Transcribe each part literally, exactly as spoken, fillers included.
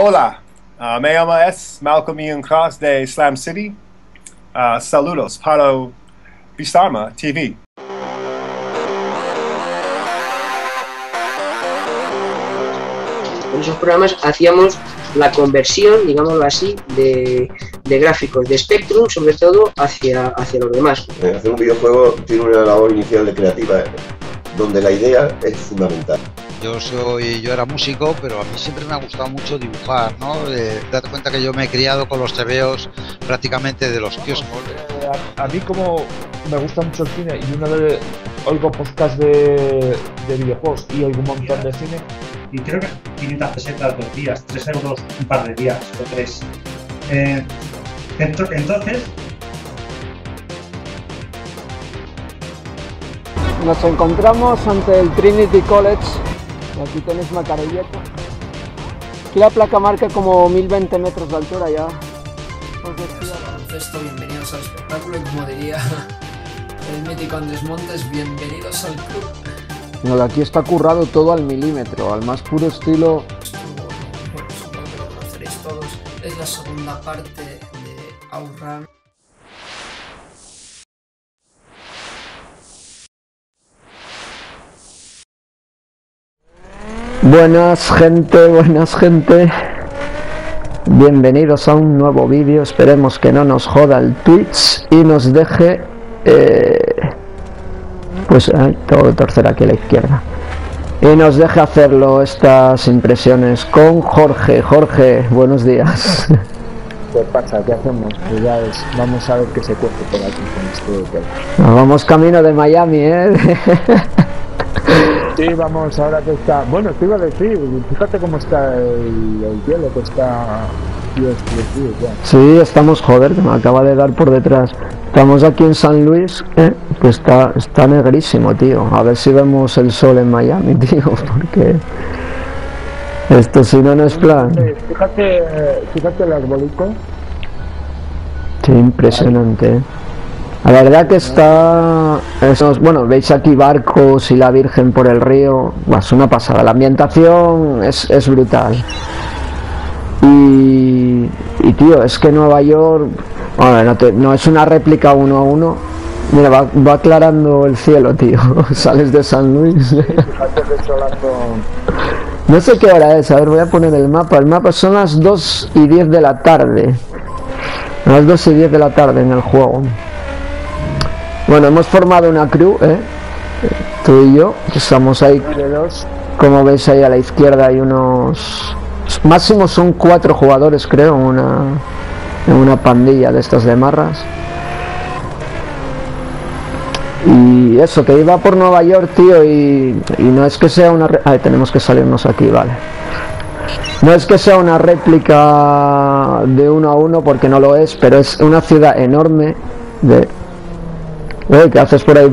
Hola, uh, me llamo es Malcolm Ian Cross de Slam City. Uh, saludos para Bisarma T V. En esos programas hacíamos la conversión, digámoslo así, de, de gráficos de Spectrum, sobre todo, hacia, hacia los demás. Hacer un videojuego tiene una labor inicial de creativa, donde la idea es fundamental. Yo soy, yo era músico, pero a mí siempre me ha gustado mucho dibujar, ¿no? Eh, date cuenta que yo me he criado con los tebeos prácticamente de los kioscos. A, a mí como me gusta mucho el cine y una vez oigo podcast de, de videojuegos y oigo un montón de cine. Y creo que quinientas pesetas dos días, tres euros un par de días o tres. Eh, entonces... Nos encontramos ante el Trinity College. Aquí tenéis Macarelleta. Aquí la placa marca como mil veinte metros de altura ya. Baloncesto, bienvenidos al espectáculo y como diría el mítico Andrés Montes, bienvenidos al club. No, aquí está currado todo al milímetro, al más puro estilo. Bueno, supongo que lo conoceréis todos. Es la segunda parte de Outrun. Buenas gente, buenas gente. Bienvenidos a un nuevo vídeo. Esperemos que no nos joda el Twitch y nos deje... Eh, pues eh, tengo que torcer aquí a la izquierda. Y nos deje hacerlo estas impresiones con Jorge. Jorge, buenos días. ¿Qué pasa? ¿Qué hacemos? Pues ya es, vamos a ver qué se cuece por aquí con este tema. Nos vamos camino de Miami, ¿eh? Sí, vamos, ahora que está... Bueno, te iba a decir, fíjate cómo está el, el hielo, que está... Tío, tío, tío, sí, estamos, joder, que me acaba de dar por detrás. Estamos aquí en San Luis, eh, que está, está negrísimo, tío. A ver si vemos el sol en Miami, tío, porque... Esto si no, no es plan. Fíjate, fíjate el arbolico. Sí, impresionante, eh. La verdad que está... Esos, bueno, veis aquí barcos y la Virgen por el río. Bah, es una pasada. La ambientación es, es brutal. Y, y tío, es que Nueva York... Bueno, no, te, no es una réplica uno a uno. Mira, va, va aclarando el cielo, tío. Sales de San Luis. No sé qué hora es. A ver, voy a poner el mapa. El mapa son las dos y diez de la tarde. Las dos y diez de la tarde en el juego. Bueno, hemos formado una crew, ¿eh? Tú y yo, que estamos ahí. Como veis ahí a la izquierda hay unos... Máximo son cuatro jugadores, creo, en una, en una pandilla de estas de marras. Y eso, que iba por Nueva York, tío, y, y no es que sea una... Ay, tenemos que salirnos aquí, vale. No es que sea una réplica de uno a uno, porque no lo es, pero es una ciudad enorme de... Eh, ¿qué haces por ahí?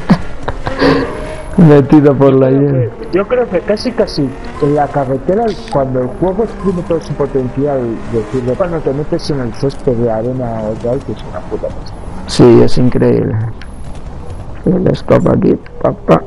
Metido por la hielo. Yo creo que casi casi en la carretera, cuando el juego exprime todo su potencial, decirlo, cuando te metes en el césped de arena o tal, que es una puta cosa. Sí, es increíble. El stop aquí, papá.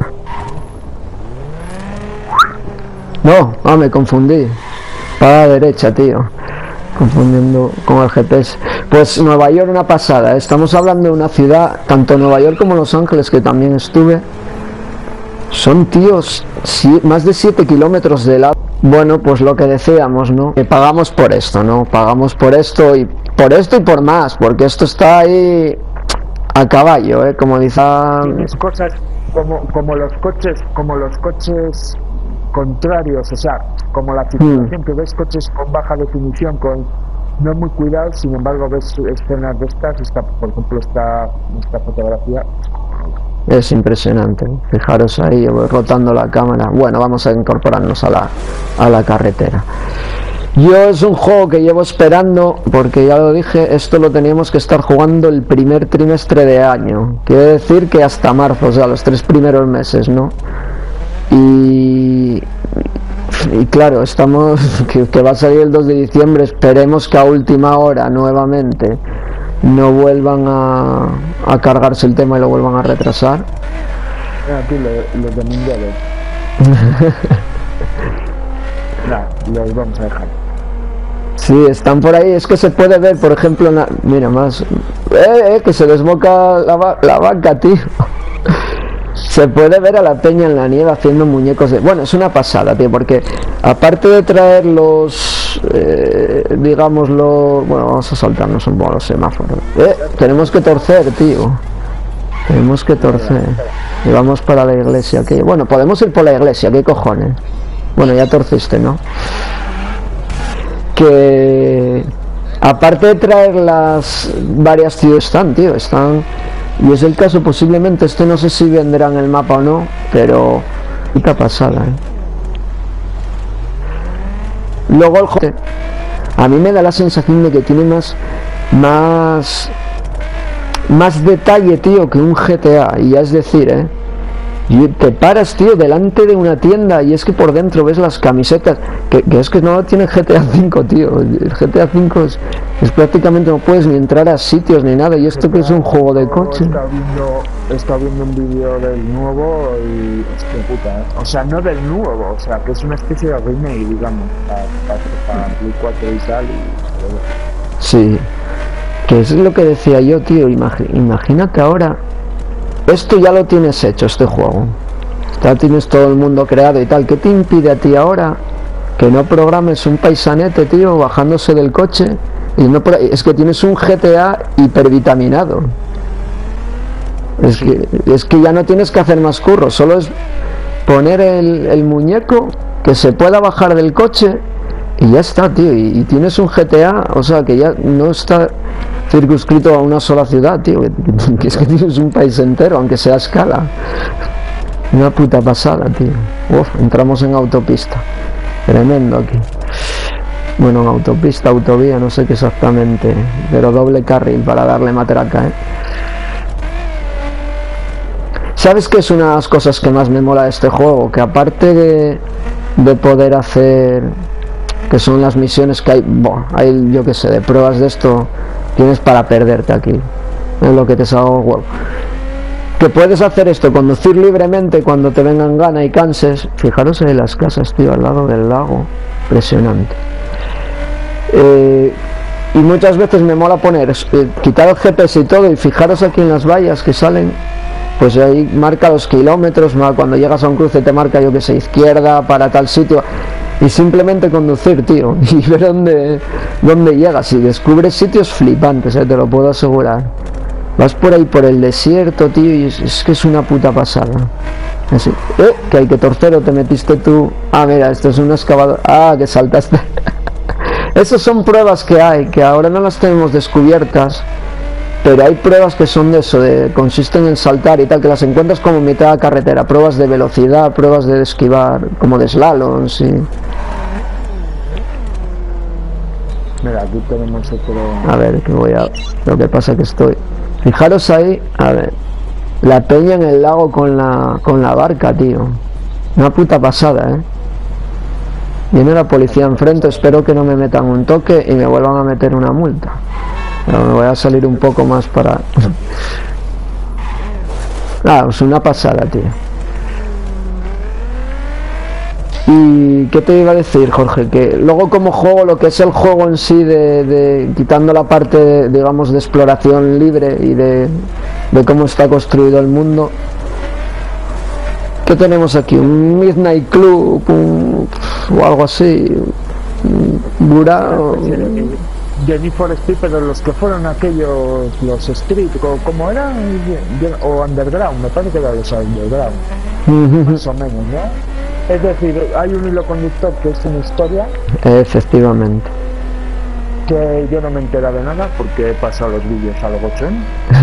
No, ah, me confundí. Para la derecha, tío. Confundiendo con el G P S. Pues Nueva York, una pasada. Estamos hablando de una ciudad, tanto Nueva York como Los Ángeles, que también estuve. Son, tíos, si, más de siete kilómetros de lado. Bueno, pues lo que decíamos, ¿no? Que pagamos por esto, ¿no? Pagamos por esto y por esto y por más, porque esto está ahí a caballo, ¿eh? Como dicen... Tienes cosas como, como los coches, como los coches contrarios, o sea, como la situación mm. que ves coches con baja definición, con no muy cuidado, sin embargo ves escenas de estas, esta, por ejemplo esta, esta fotografía. Es impresionante, fijaros ahí, voy rotando la cámara. Bueno, vamos a incorporarnos a la, a la carretera. Yo es un juego que llevo esperando, porque ya lo dije, esto lo teníamos que estar jugando el primer trimestre de año. Quiere decir que hasta marzo, o sea, los tres primeros meses, ¿no? Y... Y claro, estamos... Que, que va a salir el dos de diciembre, esperemos que a última hora nuevamente no vuelvan a, a cargarse el tema y lo vuelvan a retrasar. Aquí los, los de mundiales. No, los vamos a dejar. Sí, están por ahí, es que se puede ver, por ejemplo, en la... mira más, eh, eh, que se desboca la, va... la vaca, tío. Se puede ver a la peña en la nieve haciendo muñecos de... Bueno, es una pasada, tío, porque aparte de traer los, eh, digamos, los... Bueno, vamos a saltarnos un poco los semáforos. Eh, tenemos que torcer, tío. Tenemos que torcer. Y vamos para la iglesia, que... Bueno, podemos ir por la iglesia, ¿qué cojones? Bueno, ya torciste, ¿no? Que aparte de traer las varias ciudades están, tío, están, y es el caso, posiblemente este no sé si vendrán el mapa o no, pero puta pasada, ¿eh? Luego el juego a mí me da la sensación de que tiene más más más detalle, tío, que un G T A, y ya es decir, eh y te paras, tío, delante de una tienda y es que por dentro ves las camisetas, que, que es que no tiene G T A cinco, tío. El G T A cinco es, es prácticamente no puedes ni entrar a sitios ni nada, y esto que es un juego de coche. Está viendo, está viendo un vídeo del nuevo y es que puta, ¿eh? O sea, no del nuevo, o sea, que es una especie de remake, digamos, para, para, para Play cuatro y tal. Y... Sí, que es lo que decía yo, tío. Imag imagínate ahora. Esto ya lo tienes hecho, este juego. Ya tienes todo el mundo creado y tal. ¿Qué te impide a ti ahora que no programes un paisanete, tío, bajándose del coche? Y no, es que tienes un G T A hipervitaminado. Es que, es que ya no tienes que hacer más curro. Solo es poner el, el muñeco que se pueda bajar del coche y ya está, tío. Y, y tienes un G T A, o sea, que ya no está circunscrito a una sola ciudad, tío, que, que es que tienes un país entero, aunque sea a escala. Una puta pasada, tío. Uf, entramos en autopista. Tremendo aquí. Bueno, en autopista, autovía, no sé qué exactamente, pero doble carril para darle matraca, ¿eh? ¿Sabes qué es una de las cosas que más me mola de este juego? Que aparte de, de poder hacer, que son las misiones que hay, boh, hay, yo que sé, de pruebas de esto, tienes para perderte aquí, es lo que te salga huevo. Que puedes hacer esto, conducir libremente cuando te vengan gana y canses. Fijaros en las casas, tío, al lado del lago, impresionante. Eh, y muchas veces me mola poner, eh, quitar el G P S y todo, y fijaros aquí en las vallas que salen, pues ahí marca los kilómetros, cuando llegas a un cruce te marca, yo que sé, izquierda para tal sitio. Y simplemente conducir, tío, y ver dónde, dónde llegas. Y descubres sitios flipantes, eh, te lo puedo asegurar. Vas por ahí por el desierto, tío, y es, es que es una puta pasada. Así. Eh, que hay que torcer, o te metiste tú. Ah, mira, esto es un excavador. Ah, que saltaste. Esas son pruebas que hay, que ahora no las tenemos descubiertas. Pero hay pruebas que son de eso, de, consisten en saltar y tal, que las encuentras como mitad de carretera. Pruebas de velocidad, pruebas de esquivar, como de slalom, sí. Mira, aquí tenemos otro... A ver, que voy a... Lo que pasa que estoy... Fijaros ahí, a ver. La peña en el lago con la, con la barca, tío. Una puta pasada, ¿eh? Viene la policía enfrente, espero que no me metan un toque y me vuelvan a meter una multa. Pero me voy a salir un poco más para... Ah, es una pasada, tío. Y qué te iba a decir, Jorge, que luego como juego, lo que es el juego en sí, de, de quitando la parte de, digamos, de exploración libre y de, de cómo está construido el mundo, ¿qué tenemos aquí? Un Midnight Club, un, o algo así, un burao. Jennifer Street, pero los que fueron aquellos, los Street, o como eran, o Underground, me parece que eran los Underground, más o menos, ¿no? Es decir, hay un hilo conductor que es una historia. Efectivamente. Que yo no me entero de nada porque he pasado los vídeos a los ocho.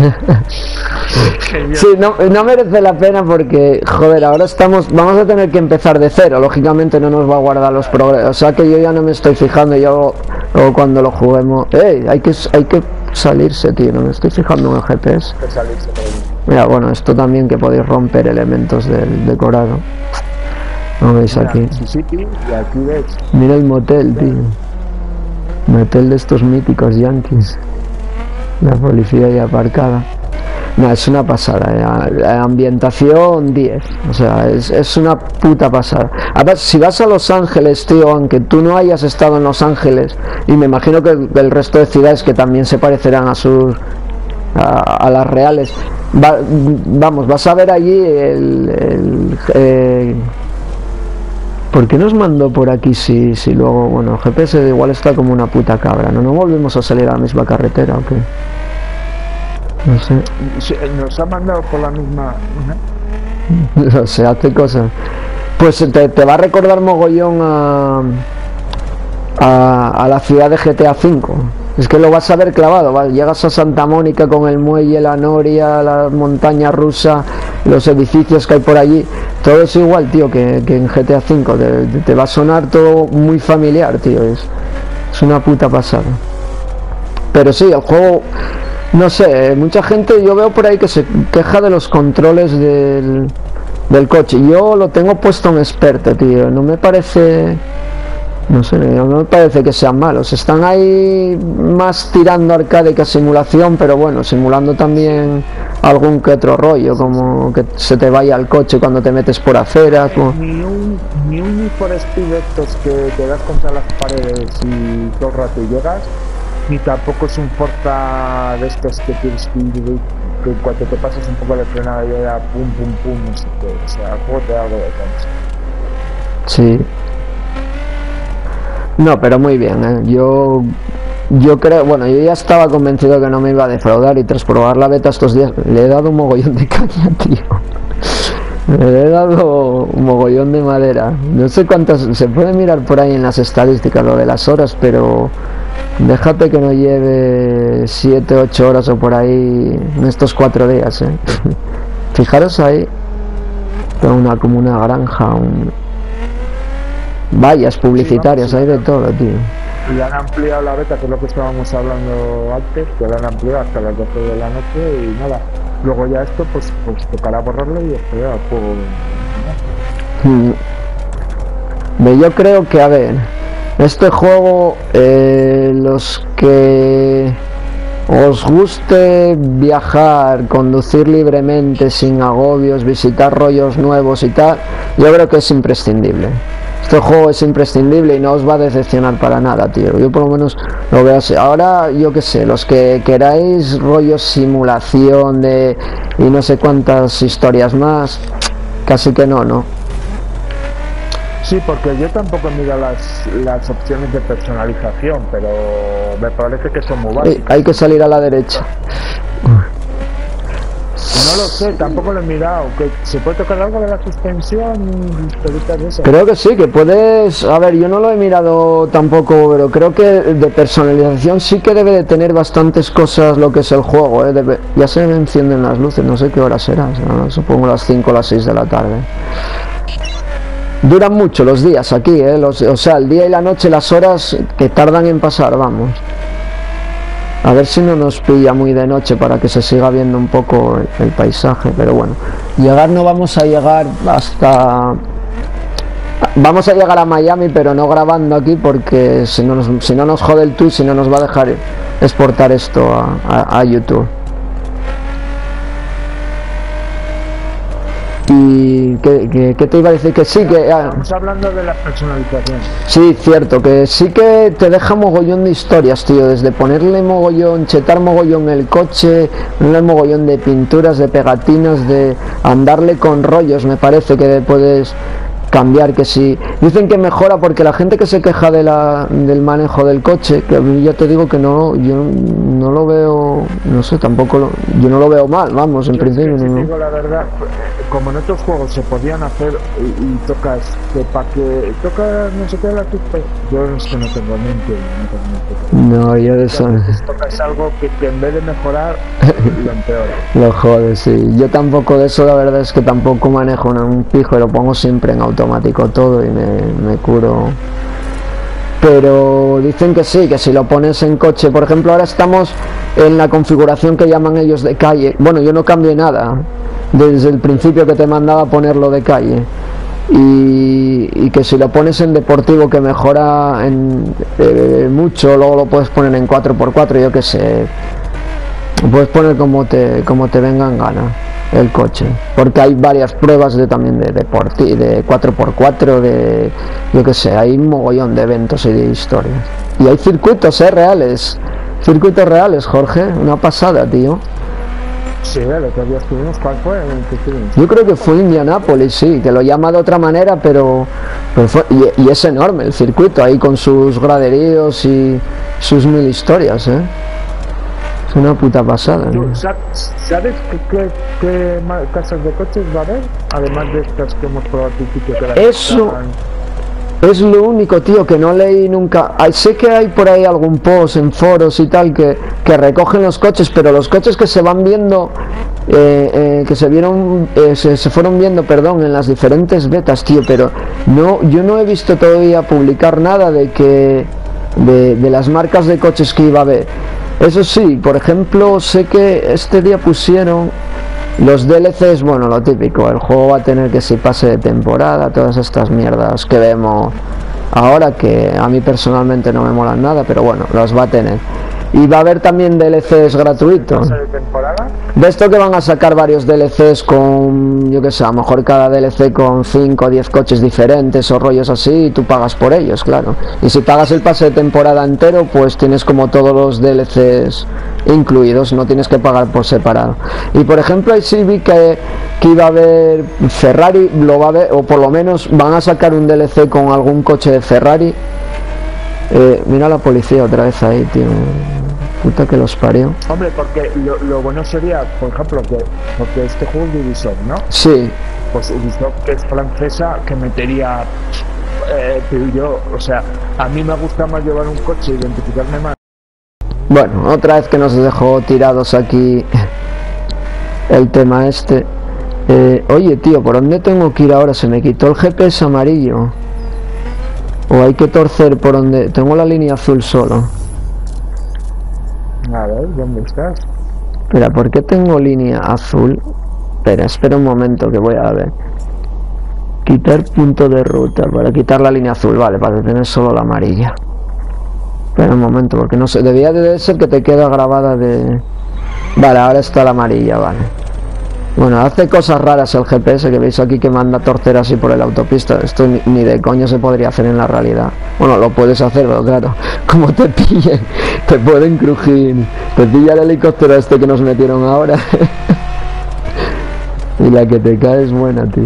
Sí, no, no merece la pena porque, joder, ahora estamos, vamos a tener que empezar de cero. Lógicamente no nos va a guardar los progresos. O sea que yo ya no me estoy fijando. Yo, o cuando lo juguemos, ¡ey! Hay que, hay que salirse, tío. No me estoy fijando en el G P S. Que salirse, mira, bueno, esto también, que podéis romper elementos del decorado. ¿No veis aquí? Mississippi, y aquí ves. Mira el motel, tío. Motel de estos míticos yankees. La policía ya aparcada. No, es una pasada, eh. Ambientación diez, o sea, es, es una puta pasada. A ver, si vas a Los Ángeles, tío, aunque tú no hayas estado en Los Ángeles, y me imagino que el, el resto de ciudades que también se parecerán a sus a, a las reales, va, vamos, vas a ver allí el, el eh, ¿por qué nos mandó por aquí si, si luego, bueno, el G P S igual está como una puta cabra, ¿no? ¿No volvemos a salir a la misma carretera o qué? No sé. Sí, nos ha mandado por la misma, ¿no? No sé, hace cosas. Pues te, te va a recordar mogollón a, a, a la ciudad de G T A cinco. Es que lo vas a ver clavado, ¿vale? Llegas a Santa Mónica con el muelle, la noria, la montaña rusa, los edificios que hay por allí. Todo es igual, tío, que, que en G T A cinco. Te, te va a sonar todo muy familiar, tío. Es, es una puta pasada. Pero sí, el juego... No sé, mucha gente yo veo por ahí que se queja de los controles del, del coche. Yo lo tengo puesto en experto, tío. No me parece... No sé, no me parece que sean malos. Están ahí más tirando arcade que simulación, pero bueno, simulando también algún que otro rollo, como que se te vaya el coche cuando te metes por aceras. Como... Ni un, ni un Need for Speed estos que te das contra las paredes y todo el rato llegas, ni tampoco es un Forza de estos que tienes que ir, que cuando te pasas un poco de frenada y ya pum pum pum, no sé qué, o sea, el juego te da algo de cancha. Sí. No, pero muy bien, ¿eh? Yo yo creo, bueno, yo ya estaba convencido de que no me iba a defraudar y tras probar la beta estos días le he dado un mogollón de caña, tío. Le he dado un mogollón de madera. No sé cuántas, se puede mirar por ahí en las estadísticas lo de las horas, pero déjate que no lleve siete, ocho horas o por ahí en estos cuatro días, ¿eh? Fijaros ahí, una, como una granja, un... vallas publicitarias, sí, vamos, hay de todo, tío. Y han ampliado la beta, que es lo que estábamos hablando antes, que la han ampliado hasta las doce de la noche y nada. Luego ya esto, pues, pues tocará borrarlo y esperar al juego. ¿No? Yo creo que, a ver, este juego, eh, los que os guste viajar, conducir libremente, sin agobios, visitar rollos nuevos y tal, yo creo que es imprescindible. Este juego es imprescindible y no os va a decepcionar para nada, tío. Yo por lo menos lo veo así. Ahora, yo qué sé, los que queráis rollos simulación de y no sé cuántas historias más, casi que no, ¿no? Sí, porque yo tampoco he mirado las, las opciones de personalización, pero me parece que son muy básicas. Sí, hay que salir a la derecha. No lo sé, tampoco lo he mirado. ¿Que ¿Se puede tocar algo de la suspensión? De eso? Creo que sí, que puedes... A ver, yo no lo he mirado tampoco, pero creo que de personalización sí que debe de tener bastantes cosas lo que es el juego, ¿eh? Debe... Ya se me encienden las luces, no sé qué hora será, ¿no? Supongo las cinco o las seis de la tarde. Duran mucho los días aquí, ¿eh? Los... O sea, el día y la noche, las horas que tardan en pasar, vamos. A ver si no nos pilla muy de noche para que se siga viendo un poco el, el paisaje, pero bueno, llegar no vamos a llegar hasta... Vamos a llegar a Miami, pero no grabando aquí porque si no nos, si no nos jode el tour, si no nos va a dejar exportar esto a, a, a YouTube. Y que, que, que te iba a decir que sí, que... Ah, estamos hablando de la personalización. Sí, cierto, que sí que te deja mogollón de historias, tío. Desde ponerle mogollón, chetar mogollón el coche, ponerle mogollón de pinturas, de pegatinas, de andarle con rollos, me parece que puedes cambiar, que sí. Dicen que mejora porque la gente que se queja de la, del manejo del coche, que yo te digo que no, yo no lo veo, no sé, tampoco lo, yo no lo veo mal, vamos, en yo principio. Es que, no. Si digo la verdad, como en otros juegos se podían hacer y, y tocas que para que tocas no sé qué la tupa, yo es que no tengo mente, no tengo mente. No, yo de eso. Tocas algo que, que en vez de mejorar lo empeora. Lo jode, sí. Yo tampoco de eso, la verdad es que tampoco manejo un pijo y lo pongo siempre en automático todo y me, me curo. Pero dicen que sí, que si lo pones en coche, por ejemplo, ahora estamos en la configuración que llaman ellos de calle. Bueno, yo no cambié nada desde el principio que te mandaba ponerlo de calle. Y, y que si lo pones en deportivo, que mejora en, eh, mucho, luego lo puedes poner en cuatro por cuatro, yo que sé. Puedes poner como te como te venga en gana el coche, porque hay varias pruebas de también de deporte, de cuatro por cuatro, de yo que sé, hay un mogollón de eventos y de historias. Y hay circuitos, eh, reales. Circuitos reales, Jorge, una pasada, tío. Sí, el otro día estuvimos, ¿cuál fue? ¿En qué estuvimos? Yo creo que fue Indianápolis, sí, que lo llama de otra manera, pero, pero fue, y, y es enorme el circuito, ahí con sus graderíos y sus mil historias, ¿eh? Es una puta pasada, ¿Tú ¿no? sabes, sabes qué, qué, qué ma- casas de coches va a haber? Además de estas que hemos probado al principio. Que eran- Eso es lo único, tío, que no leí nunca. Ay, sé que hay por ahí algún post en foros y tal que, que recogen los coches, pero los coches que se van viendo, eh, eh, que se vieron, eh, se, se fueron viendo, perdón, en las diferentes betas, tío, pero no, yo no he visto todavía publicar nada de que de, de las marcas de coches que iba a haber. Eso sí, por ejemplo, sé que este día pusieron los D L Cs, bueno, lo típico, el juego va a tener que si pase de temporada, todas estas mierdas que vemos ahora, que a mí personalmente no me molan nada, pero bueno, los va a tener. Y va a haber también D L Cs gratuitos. de temporada. De esto que van a sacar varios D L Cs con, yo que sé, a lo mejor cada D L C con cinco o diez coches diferentes o rollos así, y tú pagas por ellos, claro. Y si pagas el pase de temporada entero, pues tienes como todos los D L Cs incluidos, no tienes que pagar por separado. Y por ejemplo, ahí sí vi que, que iba a haber Ferrari, lo va a ver, o por lo menos van a sacar un D L C con algún coche de Ferrari. Eh, mira la policía otra vez ahí, tío. Puta que los parió. Hombre, porque lo, lo bueno sería, por ejemplo, que porque este juego es de Ubisoft, ¿no? Sí, Pues Ubisoft, que es francesa, que metería, eh, pero yo, o sea, a mí me gusta más llevar un coche, identificarme más. bueno, otra vez que nos dejó tirados aquí el tema este. Eh, oye, tío, ¿por dónde tengo que ir ahora? Se me quitó el G P S amarillo. O hay que torcer por donde... Tengo la línea azul solo. A ver, ¿dónde estás? Espera, ¿por qué tengo línea azul? Espera, espera un momento que voy a ver. Quitar punto de ruta, para quitar la línea azul, vale, para tener solo la amarilla. Espera un momento, porque no sé, debía de ser que te queda grabada de... Vale, ahora está la amarilla, vale. Bueno, hace cosas raras el G P S, que veis aquí que manda a torcer así por la autopista. Esto ni, ni de coño se podría hacer en la realidad. Bueno, lo puedes hacer, pero claro, como te pillen, te pueden crujir. Te pilla el helicóptero este que nos metieron ahora. Y la que te cae es buena, tío.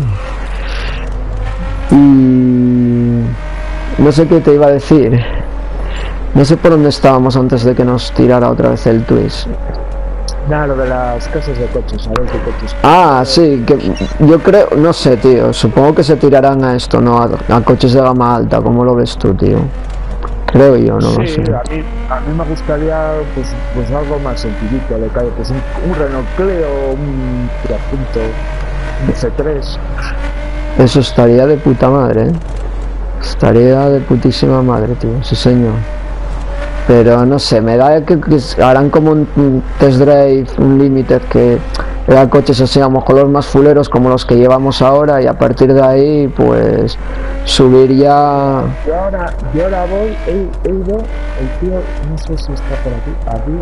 Y... no sé qué te iba a decir. No sé por dónde estábamos antes de que nos tirara otra vez el twist. Nada, lo de las casas de coches, ¿sabes? De coches. Ah, sí, que yo creo, no sé, tío, supongo que se tirarán a esto, ¿no? A, a coches de gama alta, ¿cómo lo ves tú, tío? Creo yo, no lo Sí, sé. a mí, a mí me gustaría pues, pues algo más sencillito, le cae, pues un, un Renault Clio, un Punto, un C tres. Eso estaría de puta madre, ¿eh? Estaría de putísima madre, tío, sí señor. Pero no sé, me da que, que harán como un, un test drive, un limited, que eran coches así a lo mejor los más fuleros como los que llevamos ahora, y a partir de ahí pues subir ya. Yo ahora, yo ahora voy, he, he ido, el tío, no sé si está por aquí, aquí.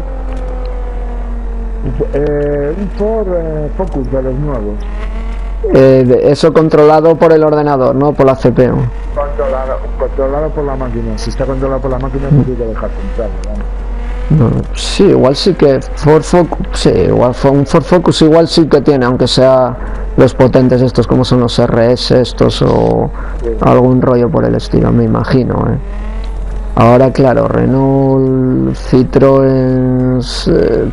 Eh, un Ford eh, Focus de los nuevos. Eh, de- eso controlado por el ordenador, no por la C P U. Controlado, controlado por la máquina. Si está controlado por la máquina, no tiene que dejar comprarlo, ¿vale? No, sí, igual sí que Ford Focus, sí, igual fue un Ford Focus igual sí que tiene, aunque sea los potentes estos como son los R S estos o algún rollo por el estilo, me imagino, ¿eh? Ahora claro, Renault, Citroën, eh,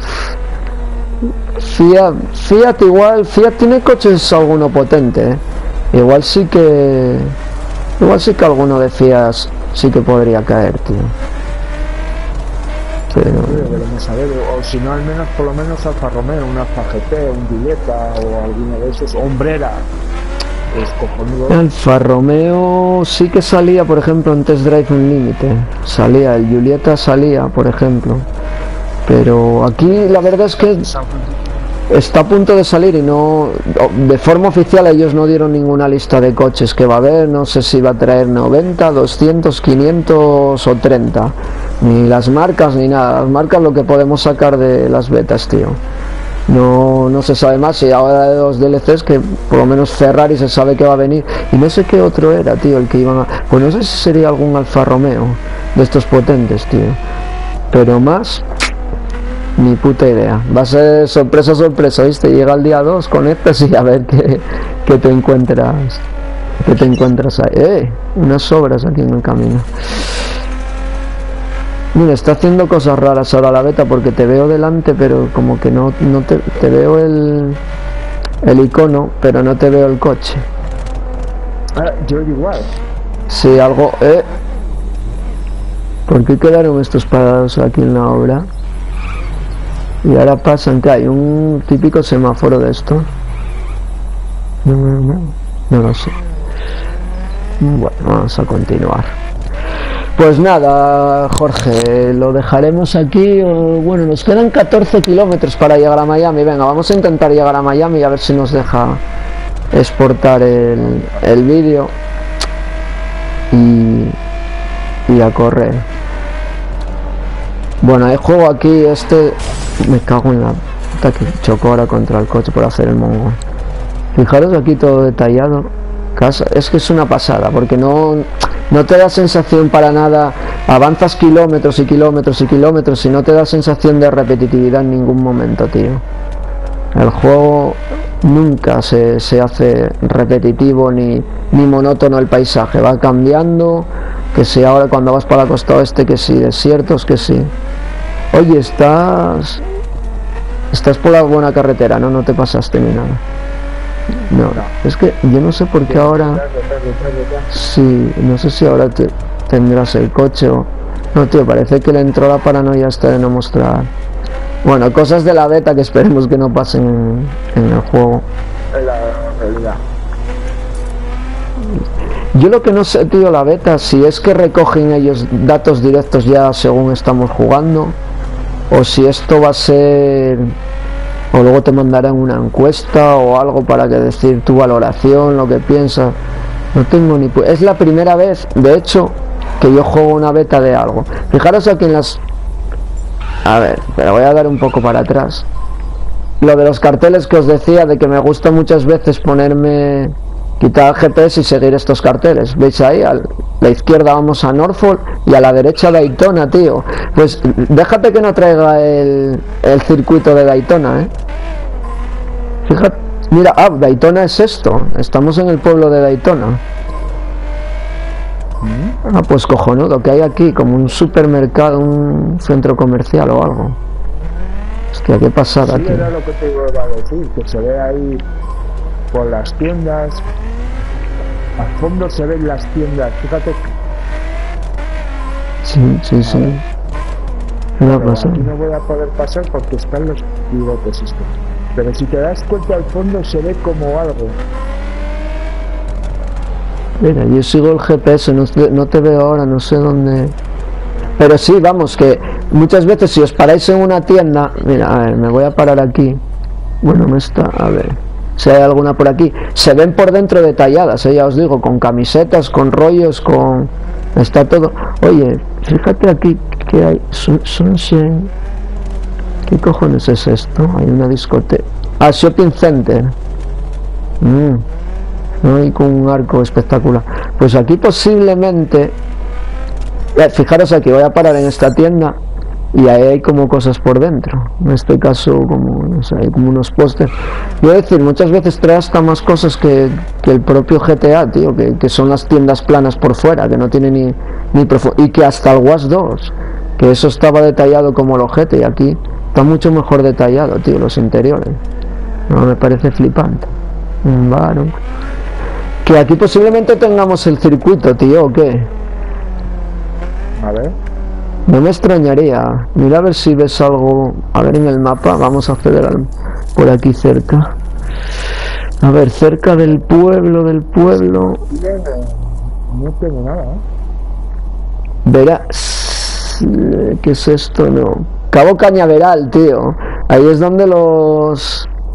Fiat, Fiat igual, Fiat tiene coches alguno potente, ¿eh? Igual sí que, igual sí que alguno de Fiat sí que podría caer, tío. Pero... Veremos a ver, o si no, al menos, por lo menos Alfa Romeo, un Alfa G T, un Giulietta o alguno de esos, Hombrera, es cojonudo. Alfa Romeo sí que salía, por ejemplo, en Test Drive Unlimited. Salía, el Giulietta salía, por ejemplo. Pero aquí la verdad es que está a punto de salir y no, de forma oficial ellos no dieron ninguna lista de coches que va a haber, no sé si va a traer noventa, doscientos, quinientos o treinta, ni las marcas ni nada, las marcas lo que podemos sacar de las betas, tío. No, no se sabe más, y ahora de los D L Cs que por lo menos Ferrari se sabe que va a venir, y no sé qué otro era, tío, el que iban a, pues no sé si sería algún Alfa Romeo de estos potentes, tío, pero más ni puta idea. Va a ser sorpresa, sorpresa, ¿viste? Llega el día dos, conectas y a ver qué, qué te encuentras. ¿Qué te encuentras ahí? ¡Eh! Unas sobras aquí en el camino. Mira, está haciendo cosas raras ahora la beta porque te veo delante, pero como que no, no te, te veo el, el icono, pero no te veo el coche. Ah, yo igual. Sí, algo... ¡Eh! ¿Por qué quedaron estos parados aquí en la obra? Y ahora pasan, que hay un típico semáforo de esto. No, no, no, no lo sé. Bueno, vamos a continuar. Pues nada, Jorge, lo dejaremos aquí. O, bueno, nos quedan catorce kilómetros para llegar a Miami. Venga, vamos a intentar llegar a Miami y a ver si nos deja exportar el, el vídeo. Y, y a correr. Bueno, hay juego aquí, este... Me cago en la puta que chocó ahora contra el coche por hacer el mongo. Fijaros aquí todo detallado. Casa, es que es una pasada, porque no, no te da sensación para nada. Avanzas kilómetros y kilómetros y kilómetros y no te da sensación de repetitividad en ningún momento, tío. El juego nunca se, se hace repetitivo ni, ni monótono el paisaje. Va cambiando, que si ahora cuando vas para la costa oeste, que si desiertos, que sí. Oye, estás... Estás por la buena carretera, ¿no? No te pasaste ni nada. No, es que yo no sé por qué ahora... Sí, no sé si ahora te tendrás el coche o... No, tío, parece que le entró la paranoia esta de no mostrar... Bueno, cosas de la beta que esperemos que no pasen en, en el juego. En la realidad. Yo lo que no sé, tío, la beta, si es que recogen ellos datos directos ya según estamos jugando, o si esto va a ser, o luego te mandarán una encuesta o algo para que decir tu valoración, lo que piensas. No tengo ni pu- es la primera vez, de hecho, que yo juego una beta de algo. Fijaros aquí en las... A ver, pero voy a dar un poco para atrás. Lo de los carteles que os decía, de que me gusta muchas veces ponerme... Quitar el G P S y seguir estos carteles. ¿Veis ahí? A la izquierda vamos a Norfolk y a la derecha Daytona, tío. Pues déjate que no traiga el, el circuito de Daytona, ¿eh? Fíjate, mira, ah, Daytona es esto. Estamos en el pueblo de Daytona. Ah, pues cojonudo, que hay aquí como un supermercado, un centro comercial o algo. Hostia, qué pasada, sí, tío. era lo que te iba a decir, que se ve ahí por las tiendas. Al fondo se ven las tiendas, fíjate. Sí, sí, sí. Una Pero pasada. aquí no voy a poder pasar porque están los pivotes estos. Pero si te das cuenta al fondo se ve como algo. Mira, yo sigo el G P S, no te, no te veo ahora, no sé dónde. Pero sí, vamos, que muchas veces si os paráis en una tienda, mira, a ver, me voy a parar aquí. Bueno, me está, a ver, si hay alguna por aquí. Se ven por dentro detalladas, ¿eh? Ya os digo, con camisetas, con rollos, con... Está todo. Oye, fíjate aquí que hay... Sunshine... ¿Qué cojones es esto? Hay una discoteca... Ah, Shopping Center. Mmm... ¿No? Y con un arco espectacular. Pues aquí posiblemente, eh, fijaros aquí, voy a parar en esta tienda y ahí hay como cosas por dentro. En este caso como, no sé, hay como unos pósters. Voy a decir, muchas veces trae hasta más cosas que, que el propio G T A, tío, que, que son las tiendas planas por fuera, que no tiene ni, ni profu- y que hasta el Watch dos, que eso estaba detallado como el ojete, y aquí está mucho mejor detallado, tío, los interiores. No, me parece flipante. Un bar, ¿no? Que aquí posiblemente tengamos el circuito, tío, ¿o qué? A ver. No me extrañaría. Mira a ver si ves algo. A ver en el mapa. Vamos a acceder al... por aquí cerca. A ver, cerca del pueblo, del pueblo. No tengo nada, ¿eh? Verás. ¿Qué es esto? No. Cabo Cañaveral, tío. Ahí es donde los...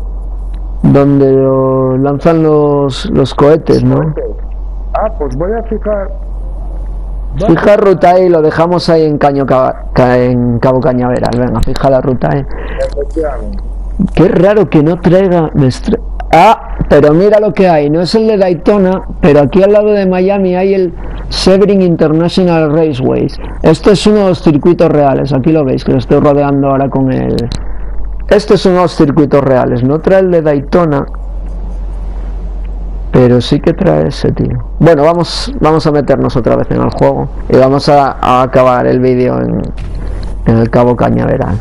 donde lo lanzan los, los cohetes, ¿no? Ah, pues voy a fijar. Fija ruta ahí, lo dejamos ahí en Caño Caba, en Cabo Cañaveral. Venga, fija la ruta ahí. Qué raro que no traiga. Ah, pero mira lo que hay. No es el de Daytona, pero aquí al lado de Miami hay el Sebring International Raceways. Este es uno de los circuitos reales. Aquí lo veis, que lo estoy rodeando ahora con el. Este es uno de los circuitos reales. No trae el de Daytona, pero sí que trae ese, tío. Bueno, vamos, vamos a meternos otra vez en el juego y vamos a, a acabar el vídeo en, en el Cabo Cañaveral.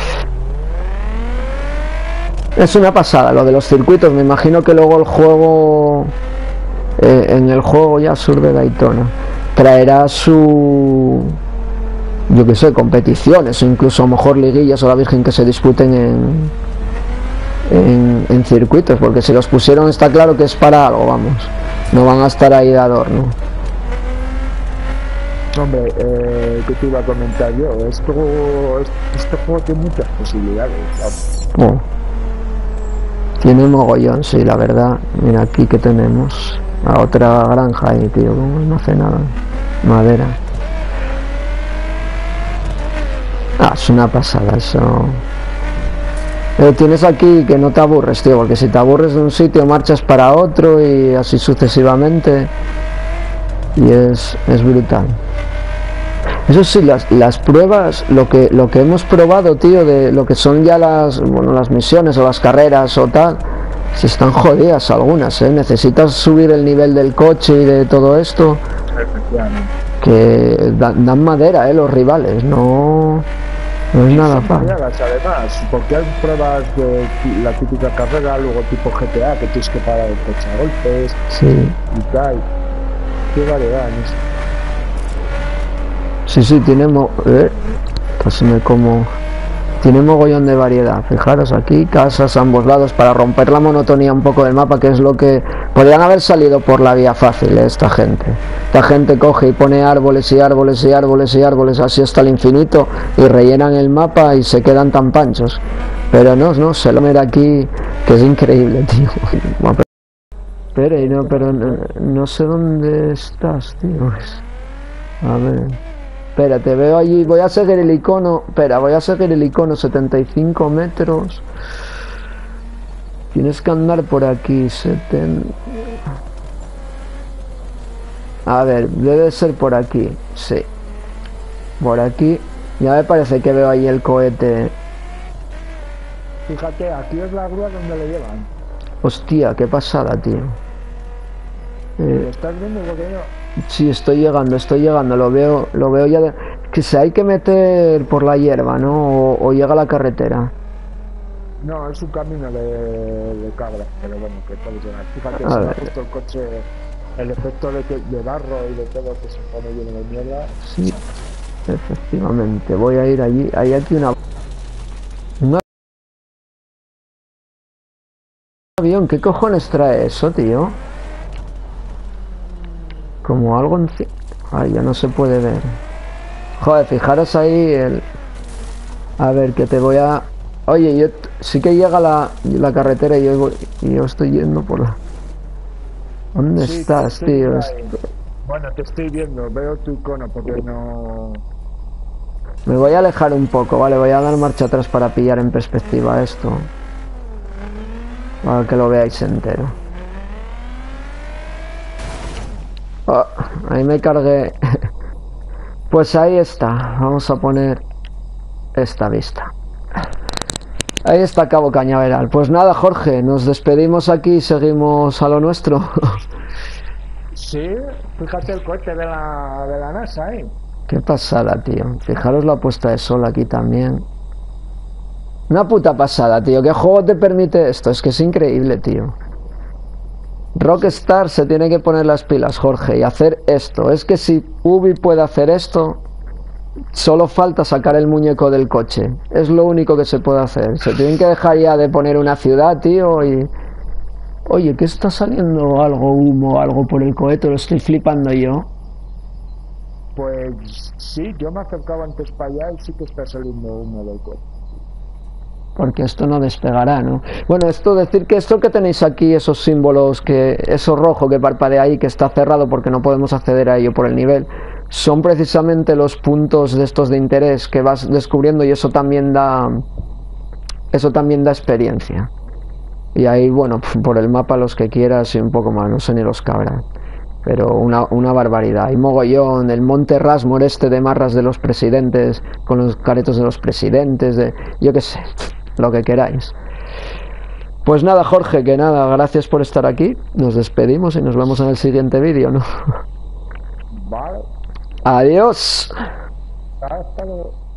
Es una pasada lo de los circuitos. Me imagino que luego el juego, eh, en el juego ya Sur de Daytona, traerá su, yo que sé, competiciones o incluso a lo mejor liguillas o la Virgen que se disputen en, en, en circuitos, porque si los pusieron está claro que es para algo, vamos, no van a estar ahí de adorno. Hombre, eh, ¿qué te iba a comentar yo? Esto, este juego tiene muchas posibilidades. Oh. Tiene un mogollón, sí, la verdad. Mira aquí que tenemos a otra granja ahí, tío, no hace nada. Madera. Ah, es una pasada eso. Pero tienes aquí que no te aburres, tío, porque si te aburres de un sitio marchas para otro y así sucesivamente. Y es, es brutal. Eso sí, las, las pruebas, lo que lo que hemos probado, tío, de lo que son ya las, bueno, las misiones o las carreras o tal, si están jodidas algunas, ¿eh? Necesitas subir el nivel del coche y de todo esto, que da, dan madera, ¿eh? Los rivales, no, no es nada fácil. Además, porque hay pruebas de la típica carrera, luego tipo G T A, que tienes que parar el coche a golpes, sí, y tal. Qué variedad, ¿no? Sí, sí, tiene mo eh, casi me como tiene mogollón de variedad. Fijaros aquí, casas a ambos lados para romper la monotonía un poco del mapa, que es lo que podrían haber salido por la vía fácil, ¿eh? Esta gente. Esta gente coge y pone árboles y árboles y árboles y árboles así hasta el infinito y rellenan el mapa y se quedan tan panchos. Pero no, no, se lo mira aquí, que es increíble, tío. Espera, no, pero no, no sé dónde estás, tío. A ver. Espera, te veo allí. Voy a seguir el icono. Espera, voy a seguir el icono. setenta y cinco metros. Tienes que andar por aquí. setenta. A ver, debe ser por aquí. Sí. Por aquí. Ya me parece que veo ahí el cohete. Fíjate, aquí es la grúa donde lo llevan. Hostia, qué pasada, tío. Eh, ¿Estás viendo lo que yo? Sí, estoy llegando, estoy llegando, lo veo, lo veo ya de... Que se hay que meter por la hierba, ¿no? O, o llega a la carretera. No, es un camino de, de cabra, pero bueno, que puedes llegar. Fíjate, A se ver. me ha puesto el coche, el efecto de, que, de barro y de todo que se pone lleno de mierda. Sí, efectivamente, voy a ir allí, hay aquí una... Un avión, ¿qué cojones trae eso, tío? Como algo en... Ay, ya no se puede ver. Joder, fijaros ahí el... A ver, que te voy a... Oye, yo sí que llega la, la carretera y yo, voy... y yo estoy yendo por la... ¿Dónde Sí, estás, te tío? estoy viendo. Bueno, te estoy viendo, veo tu icono porque no... Me voy a alejar un poco, vale, voy a dar marcha atrás para pillar en perspectiva esto. Para que lo veáis entero. Oh, ahí me cargué. Pues ahí está. Vamos a poner esta vista. Ahí está Cabo Cañaveral. Pues nada, Jorge, nos despedimos aquí y seguimos a lo nuestro. Sí, fíjate el coche de la, de la NASA ahí. Qué pasada, tío. Fijaros la puesta de sol aquí también. Una puta pasada, tío. ¿Qué juego te permite esto? Es que es increíble, tío. Rockstar se tiene que poner las pilas, Jorge, y hacer esto. Es que si Ubi puede hacer esto, solo falta sacar el muñeco del coche. Es lo único que se puede hacer. Se tienen que dejar ya de poner una ciudad, tío, y... Oye, ¿qué está saliendo algo humo, algo por el cohete? Lo estoy flipando yo. Pues sí, yo me acercaba antes para allá y sí que está saliendo humo del coche. porque esto no despegará, ¿no? Bueno, esto decir que esto que tenéis aquí, esos símbolos, que eso rojo que parpadea ahí, que está cerrado porque no podemos acceder a ello por el nivel, son precisamente los puntos de estos de interés que vas descubriendo, y eso también da eso también da experiencia. Y ahí, bueno, por el mapa los que quieras y un poco más, no sé ni los cabras, pero una, una barbaridad. Hay mogollón, el monte Rasmor este de marras de los presidentes, con los caretos de los presidentes, de yo qué sé, lo que queráis. Pues nada, Jorge, que nada, gracias por estar aquí, nos despedimos y nos vemos en el siguiente vídeo, ¿no? Vale. Adiós. Hasta luego.